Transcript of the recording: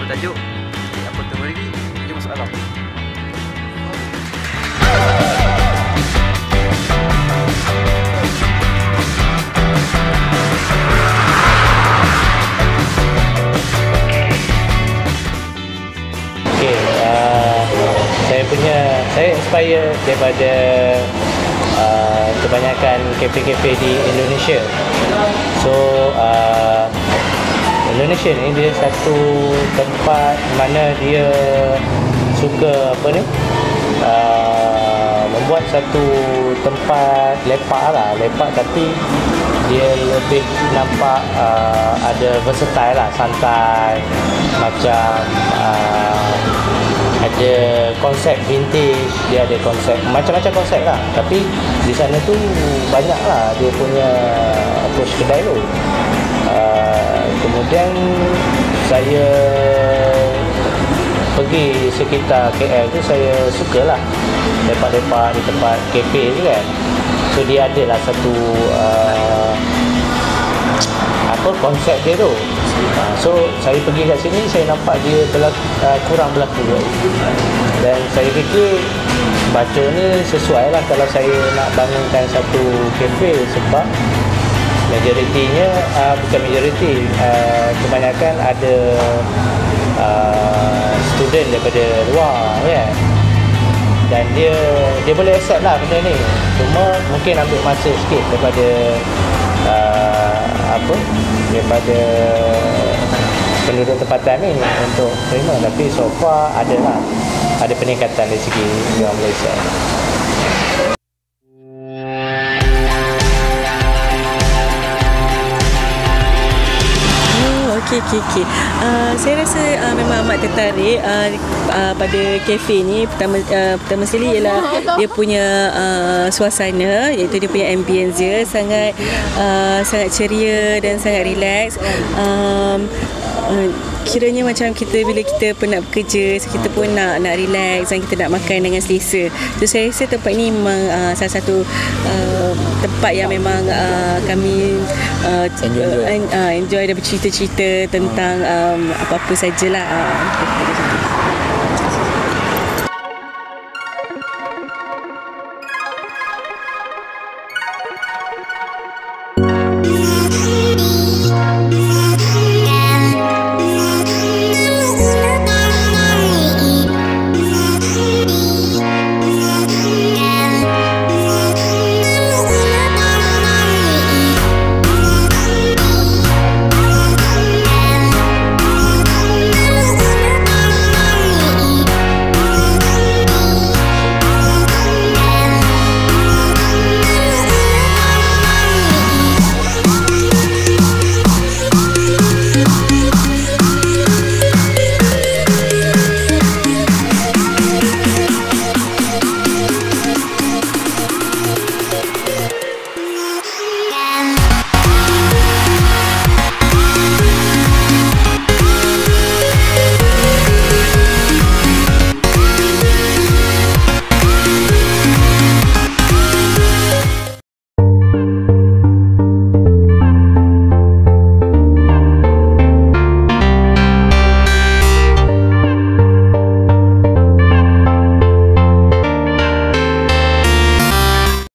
bertajuk Apotheke Merigi. Jom masuk alam. Saya inspire daripada kebanyakan kafe-kafe di Indonesia. So Indonesia ni dia satu tempat mana dia suka membuat satu tempat lepak tapi dia lebih nampak ada versatile lah, santai, macam ada konsep vintage, dia ada konsep macam-macam konsep lah, tapi di sana tu banyak lah dia punya approach kedai tu. Kemudian saya pergi sekitar KL tu, saya sukalah lepak-lepak di tempat kafe tu kan. So dia adalah satu konsep dia tu. So saya pergi kat sini, saya nampak dia kurang berlaku. Dan saya fikir baca ni sesuai lah kalau saya nak bangunkan satu kafe, sebab kebanyakan ada student daripada luar kan. Dan dia boleh accept lah benda ni. Cuma mungkin ambil masa sikit daripada penduduk tempatan ni untuk terima. Tapi so far ada peningkatan dari segi orang Malaysia. Okey. Saya rasa memang amat tertarik pada kafe ni. Pertama sekali ialah dia punya suasana, iaitu dia punya ambience dia sangat ceria dan sangat relax. Kiranya macam bila kita penat bekerja, so kita pun nak relax dan kita nak makan dengan selesa. So saya rasa tempat ni memang salah satu tempat yang memang kami enjoy dan bercerita-cerita tentang apa-apa sajalah.